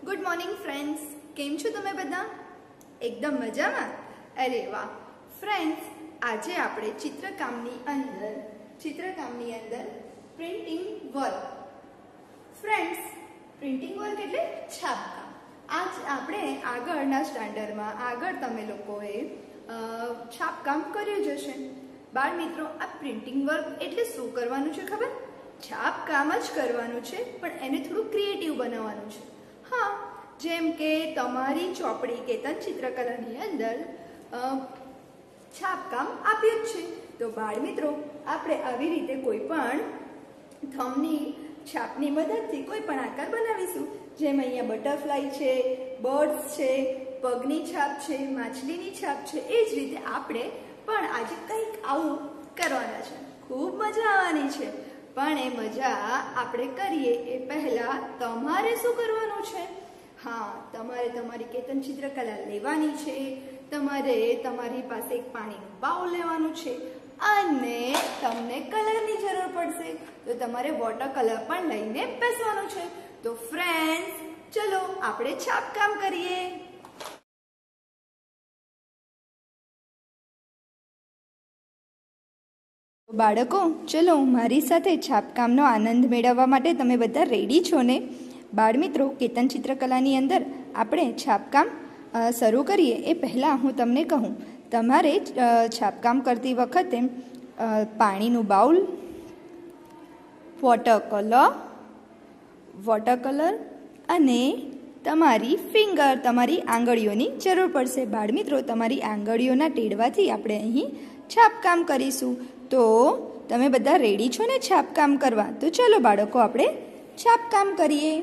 Good morning friends, केम छो तमे बधा? एकदम मजामां? अरे वाह फ्रेंड्स, आज आपणे चित्रकामनी अंदर printing work. Friends, printing work एटले छापकाम। आज आपणे आगळना स्टाન્ડર્ડમાં આગળ તમે લોકોએ છાપકામ કર્યું જ હશે। બાળ મિત્રો, આ પ્રિન્ટિંગ વર્ક એટલે શું કરવાનું છે ખબર? છાપકામ જ કરવાનું છે, પણ એને થોડું ક્રિએટિવ બનાવવાનું છે। हाँ, जेम के तमारी चोपड़ी केतन चित्रकलानी अंदर छापकाम आप्युं छे। तो बाळ मित्रों, आपणे आवी रीते कोईपण थंबनी छापनी मददथी कोईपण आकार बनावीशुं। जेम अहींया बटरफ्लाई छे, बर्ड्स छे, पगनी छाप छे, माछलीनी छाप छे। ए ज रीते आपणे पण आजे कंईक आवुं करवाना छे। खूब मजा आववानी छे, पण ए मजा आपणे करीए ए पहेला तमारे शुं करवानुं छे? हाँ, तमारे तमारी केतन चित्रकला लेवानी छे। तमारे तमारी पासे एक पाणीनुं बाउल लेवानुं छे अने तमने कलरनी जरूर पड़शे, तो तमारे वॉटर कलर पण लईने बेसवानुं छे। तो फ्रेंड्स, चलो आपणे छापकाम करीए। बाळको, चलो मारी साथे छापकामनो आनंद मेळववा माटे तमे बधा रेडी छो ने? बाळ मित्रों, केतन चित्रकलानी अंदर आपणे छापकाम शरू करीए ए पहेला हूँ तमने कहूँ, तमारे छापकाम करती वखते पाणीनुं बाउल, वॉटर कलर अने तमारी फिंगर, तमारी आंगळीओनी जरूर पड़शे। बाळ मित्रों, तमारी आंगळीओना टेडवाथी आपणे અહીં छापकाम करीशुं। तो तमे बधा रेडी छो ने छापकाम करवा? तो चलो बाळको, आपणे छापकाम करीए।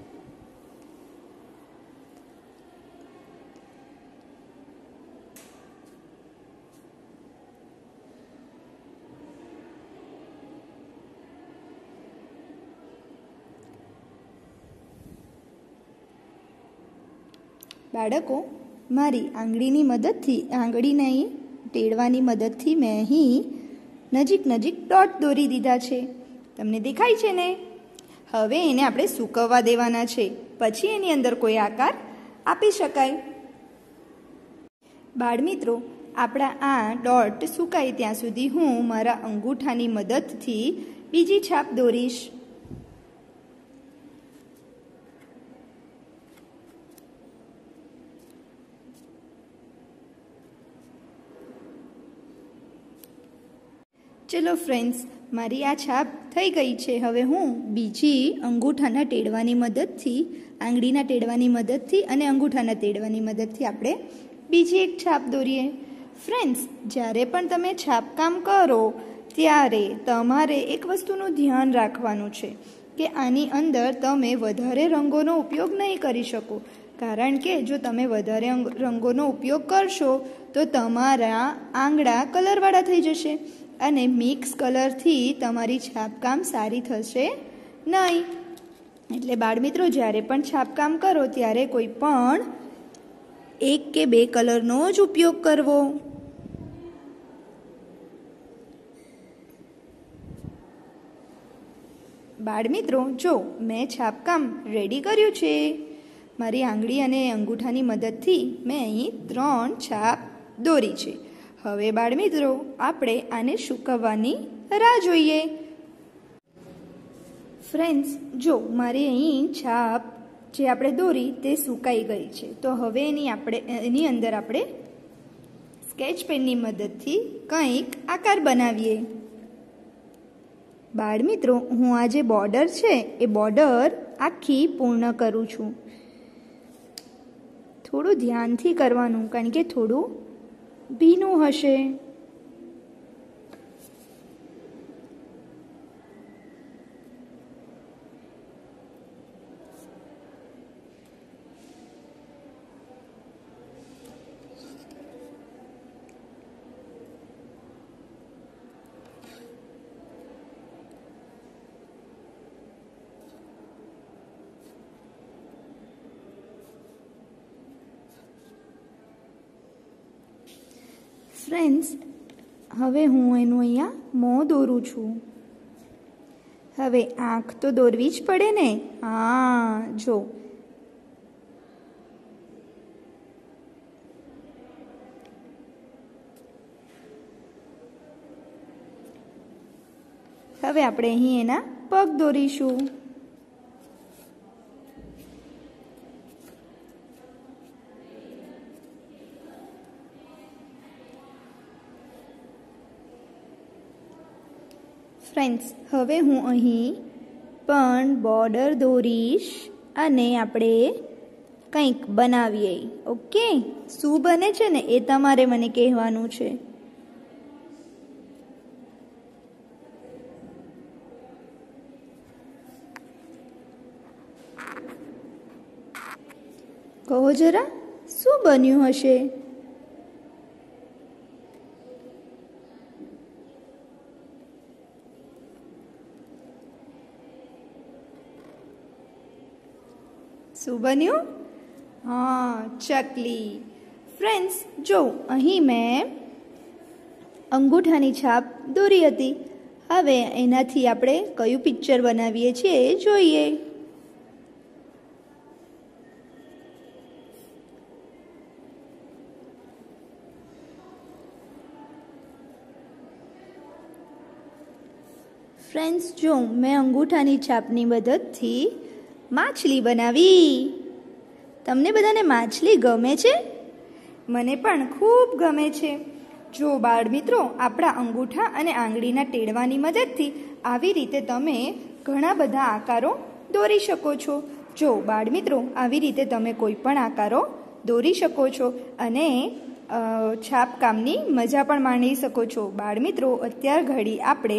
बाळको, मारी आंगळीनी मददथी, आंगळीने टेडवानी मददथी मैं અહીં નજીક નજીક ડોટ દોરી દીધા છે। તમને દેખાય છે ને? હવે એને આપણે સૂકવવા દેવાના છે, પછી એની અંદર કોઈ આકાર આપી શકાય। બાળ મિત્રો, આપણા આ ડોટ સુકાય ત્યાં સુધી હું મારા અંગૂઠાની મદદથી બીજી છાપ દોરીશ। चलो फ्रेंड्स, मारी आ छाप थई गई छे। हवे हूँ बीजी अंगूठाना टेडवानी मददथी, आंगळीना टेडवानी मददथी अने अंगूठाना टेडवानी मददथी आपणे बीजी एक छाप दोरीए। फ्रेंड्स, ज्यारे पण तमे छापकाम करो त्यारे तमारे एक वस्तुनुं ध्यान राखवानुं छे के आनी अंदर तमे वधारे रंगोनो उपयोग नहीं करी शको, कारण के जो तमे वधारे रंगोनो उपयोग करशो तो तमारा आंगळा कलरवाळा थई जशे અને મિક્સ કલરથી તમારી છાપકામ સારી થશે નહીં। એટલે બાળ મિત્રો, જ્યારે પણ છાપકામ કરો ત્યારે કોઈ પણ એક કે બે કલરનો જ ઉપયોગ કરવો। બાળ મિત્રો, જો મેં છાપકામ રેડી કર્યું છે। મારી આંગળી અને અંગૂઠાની મદદથી મેં અહીં 3 છાપ દોરી છે। હવે બાળ મિત્રો, આપણે આને સૂકવવાની રાહ જોઈએ। ફ્રેન્ડ્સ, જો મારી અહીં છાપ જે આપણે દોરી તે સુકાઈ ગઈ છે, તો હવે એની અંદર આપણે સ્કેચ પેનની મદદથી કંઈક આકાર બનાવીએ। બાળ મિત્રો, હું આ જે બોર્ડર છે એ બોર્ડર આખી પૂર્ણ કરું છું। થોડું ધ્યાનથી કરવાનું, કારણ કે થોડું ભીનું હશે। फ्रेंड्स, हवे हूँ एनु अहींया मों दोरूं छूं। हवे आँख तो दौरवी ज पड़े ने। हाँ, जो હવે આપણે અહીં એના પગ દોરીશું. ફ્રેન્ડ્સ, હવે હું અહીં પણ બોર્ડર દોરીશ અને આપણે કંઈક બનાવીએ. ઓકે, શું બને છે ને એ તમારે મને કહેવાનું છે. કહો જરા, શું બન્યું હશે? શું બન્યું? હા, ચકલી. ફ્રેન્ડ્સ, જો અહીં મેં અંગૂઠાની છાપ દોરી હતી. હવે એનાથી આપણે કયું પિક્ચર બનાવીએ છીએ એ જોઈએ. ફ્રેન્ડ્સ, જો મેં અંગૂઠાની છાપની મદદથી માછલી બનાવી. તમને બધાને માછલી ગમે છે? મને પણ ખૂબ ગમે છે. જો બાળમિત્રો, આપણા અંગૂઠા અને આંગળીના ટેડવાની મદદથી આવી રીતે તમે ઘણા બધા આકારો દોરી શકો છો. જો બાળમિત્રો, આવી રીતે તમે કોઈ પણ આકારો દોરી શકો છો અને છાપકામની મજા પણ માણી શકો છો. બાળમિત્રો, અત્યાર ઘડી આપણે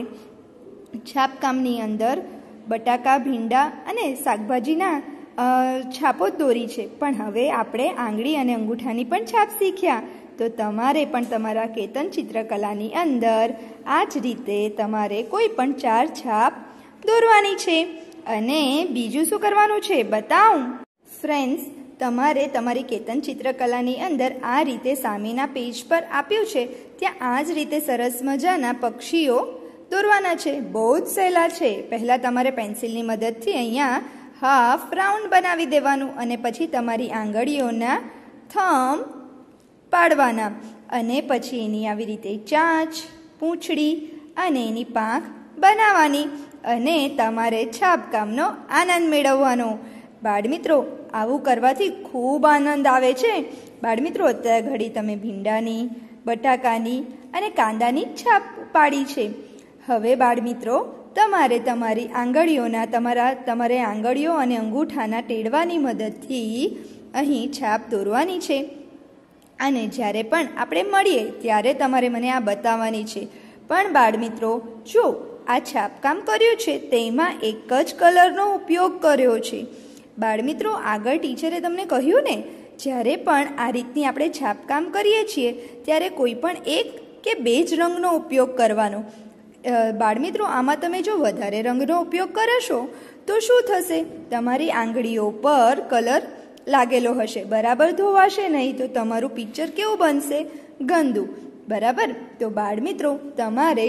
છાપકામની અંદર બટાકા, ભીંડા અને શાકભાજીના છાપો જ દોરી છે, પણ હવે આપણે આંગળી અને અંગૂઠાની પણ છાપ શીખ્યા. તો તમારે પણ તમારા કેતન ચિત્રકલાની અંદર આ જ રીતે તમારે કોઈ પણ 4 છાપ દોરવાની છે. અને બીજું શું કરવાનું છે બતાવું? ફ્રેન્ડ્સ, તમારે તમારી કેતન ચિત્રકલાની અંદર આ રીતે સામેના પેજ પર આપ્યું છે ત્યાં આ જ રીતે સરસ મજાના પક્ષીઓ દોરવાના છે. બહુ જ સહેલા છે. પહેલાં તમારે પેન્સિલની મદદથી અહીંયા હાફ રાઉન્ડ બનાવી દેવાનું અને પછી તમારી આંગળીઓના થંબ પાડવાના અને પછી એની આવી રીતે ચાંચ, પૂંછડી અને એની પાંખ બનાવવાની અને તમારે છાપકામનો આનંદ મેળવવાનો. બાળમિત્રો, આવું કરવાથી ખૂબ આનંદ આવે છે. બાળમિત્રો, અત્યારે ઘડી તમે ભીંડાની, બટાકાની અને કાંદાની છાપ પાડી છે. હવે બાળમિત્રો, તમારે તમારી આંગળીઓના તમારે આંગળીઓ અને અંગૂઠાના ટેડવાની મદદથી અહીં છાપ દોરવાની છે અને જ્યારે પણ આપણે મળીએ ત્યારે તમારે મને આ બતાવવાની છે. પણ બાળમિત્રો, જો આ છાપકામ કર્યું છે તેમાં એક જ કલરનો ઉપયોગ કર્યો છે. બાળમિત્રો, આગળ ટીચરે તમને કહ્યું ને, જ્યારે પણ આ રીતની આપણે છાપકામ કરીએ છીએ ત્યારે કોઈ પણ 1 કે 2 જ રંગનો ઉપયોગ કરવાનો. બાળમિત્રો, આમાં તમે જો વધારે રંગનો ઉપયોગ કરશો તો શું થશે? તમારી આંગળીઓ પર કલર લાગેલો હશે, બરાબર ધોવાશે નહીં, તો તમારું પિક્ચર કેવું બનશે? ગંદુ. બરાબર. તો બાળમિત્રો, તમારે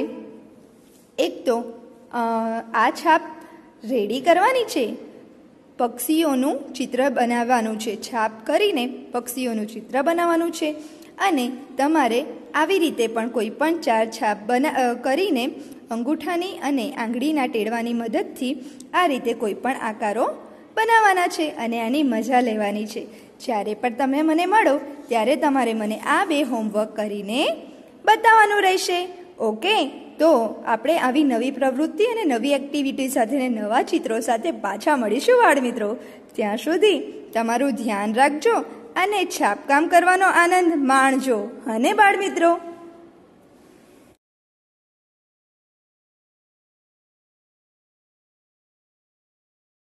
એક તો આ છાપ રેડી કરવાની છે. પક્ષીઓનું ચિત્ર બનાવવાનું છે. છાપ કરીને પક્ષીઓનું ચિત્ર બનાવવાનું છે અને તમારે આવી રીતે પણ કોઈ પણ 4 છાપ કરીને અંગૂઠાની અને આંગળીના ટેડવાની મદદથી આ રીતે કોઈ પણ આકારો બનાવવાના છે અને આની મજા લેવાની છે. જ્યારે પણ તમે મને મળો ત્યારે તમારે મને આ 2 હોમવર્ક કરીને બતાવવાનું રહેશે. ઓકે, તો આપણે આવી નવી પ્રવૃત્તિ અને નવી એક્ટિવિટી સાથે નવા ચિત્રો સાથે પાછા મળીશું બાળમિત્રો. ત્યાં સુધી તમારું ધ્યાન રાખજો અને છાપકામ કરવાનો આનંદ માણજો. અને બાળમિત્રો,